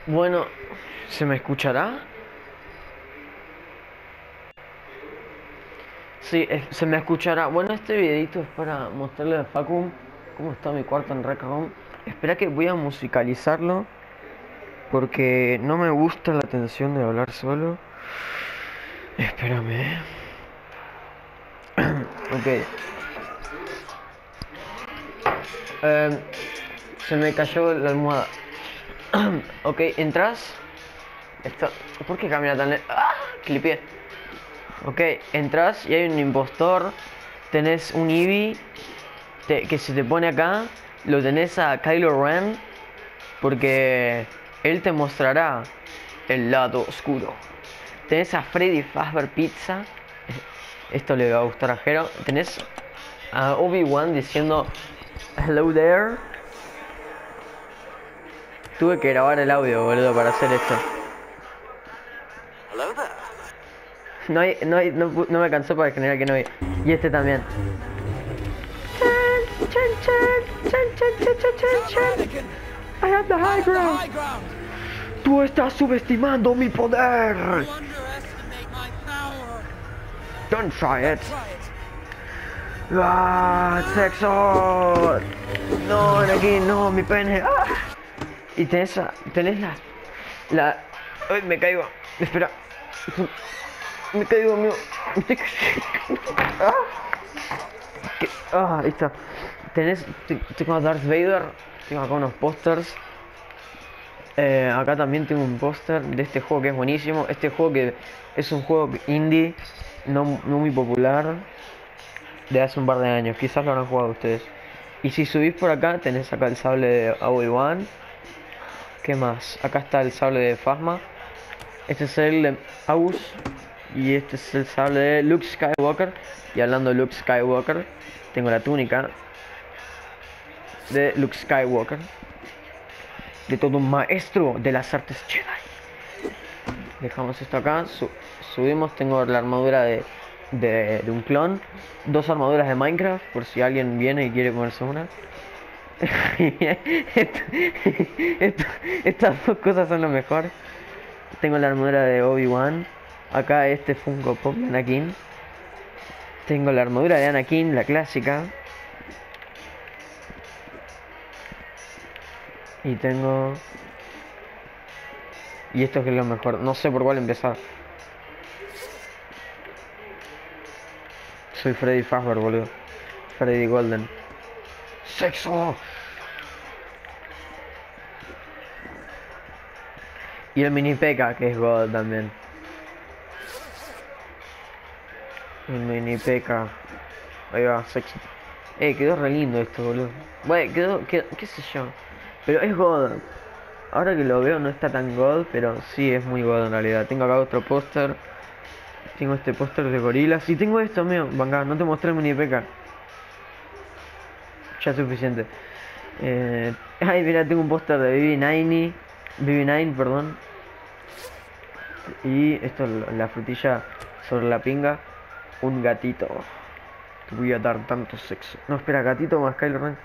Bueno, ¿se me escuchará? Sí, se me escuchará. Bueno, este videito es para mostrarle a Facu cómo está mi cuarto en Rec Room. Espera que voy a musicalizarlo porque no me gusta la tensión de hablar solo. Espérame. Ok. Em, Se me cayó la almohada. Ok, entras. Esto, ¿por qué camina tan lento? ¡Ah! Clipié. Ok, entras y hay un impostor. Tenés un Eevee que se te pone acá. Lo tenés a Kylo Ren porque él te mostrará el lado oscuro. Tenés a Freddy Fazbear Pizza. Esto le va a gustar a Jero. Tenés a Obi-Wan diciendo hello there. Tuve que grabar el audio, boludo, para hacer esto. Hello there. No me alcanzó para generar que no hay. Y este también. Anakin, I have the I high have the ground. high ground. Tú estás subestimando mi poder. You underestimate my power. Don't try it. Don't try it. ¡Ah! ¡Sexo! No, aquí no, mi pene. ¡Ah! Y tenés la... ¡Ay, me caigo! Espera. Me caigo, amigo. ¡Ah! Ahí está. Tengo a Darth Vader. Tengo acá unos pósters. Acá también tengo un póster de este juego que es buenísimo. Este juego que es un juego indie, no muy popular, de hace un par de años. Quizás lo habrán jugado ustedes. Y si subís por acá, tenés acá el sable de Obi-Wan. ¿Qué más? Acá está el sable de Phasma. Este es el de Aus. Y este es el sable de Luke Skywalker. Y hablando de Luke Skywalker, tengo la túnica de Luke Skywalker. De todo un maestro de las artes Jedi. Dejamos esto acá. Subimos. Tengo la armadura de un clon. Dos armaduras de Minecraft. Por si alguien viene y quiere comerse una. Esto- esto- Estas dos cosas son lo mejor. Tengo la armadura de Obi-Wan. Acá este Funko Pop de Anakin. Tengo la armadura de Anakin, la clásica. Y tengo... Y esto que es lo mejor. No sé por cuál empezar. Soy Freddy Fazbear, boludo. Freddy Golden. ¡Sexo! Y el mini P.E.K.K.A, que es God también. El mini P.E.K.K.A. Ahí va, sexo. Quedó re lindo esto, boludo. Bueno, qué sé yo. Pero es God. Ahora que lo veo no está tan God, pero sí es muy God en realidad. Tengo acá otro póster. Tengo este póster de gorilas. Y tengo esto, mío. Venga, no te mostré el mini P.E.K.K.A. Ya es suficiente. Ay, mira, tengo un póster de BB9, perdón. Y esto, la frutilla sobre la pinga. Un gatito. Te voy a dar tanto sexo. No, espera, gatito más Kylo Ren.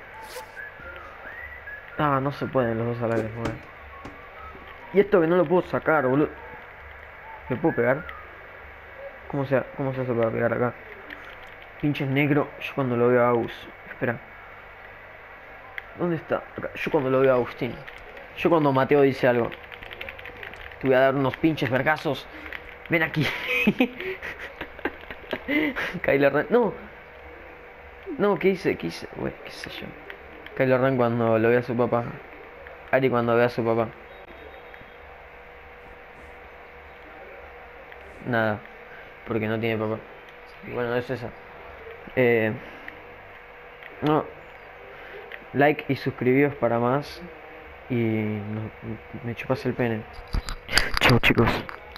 Ah, no se pueden los dos a la vez, bueno. Y esto que no lo puedo sacar, boludo. ¿Me puedo pegar? ¿Cómo se hace para pegar acá? Pinches negro. Yo cuando lo veo a Agus. Espera. ¿Dónde está? Acá. Yo cuando lo veo a Agustín. Yo cuando Mateo dice algo. Te voy a dar unos pinches vergazos. Ven aquí. Kylo Ren. No. No, ¿qué hice? ¿Qué hice? Uy, qué sé yo. Kylo Ren cuando lo ve a su papá. Ari cuando ve a su papá. Nada. Porque no tiene papá. Y bueno, es esa. Eh, no. Like y suscribíos para más. Y me chupas el pene. Chau chicos.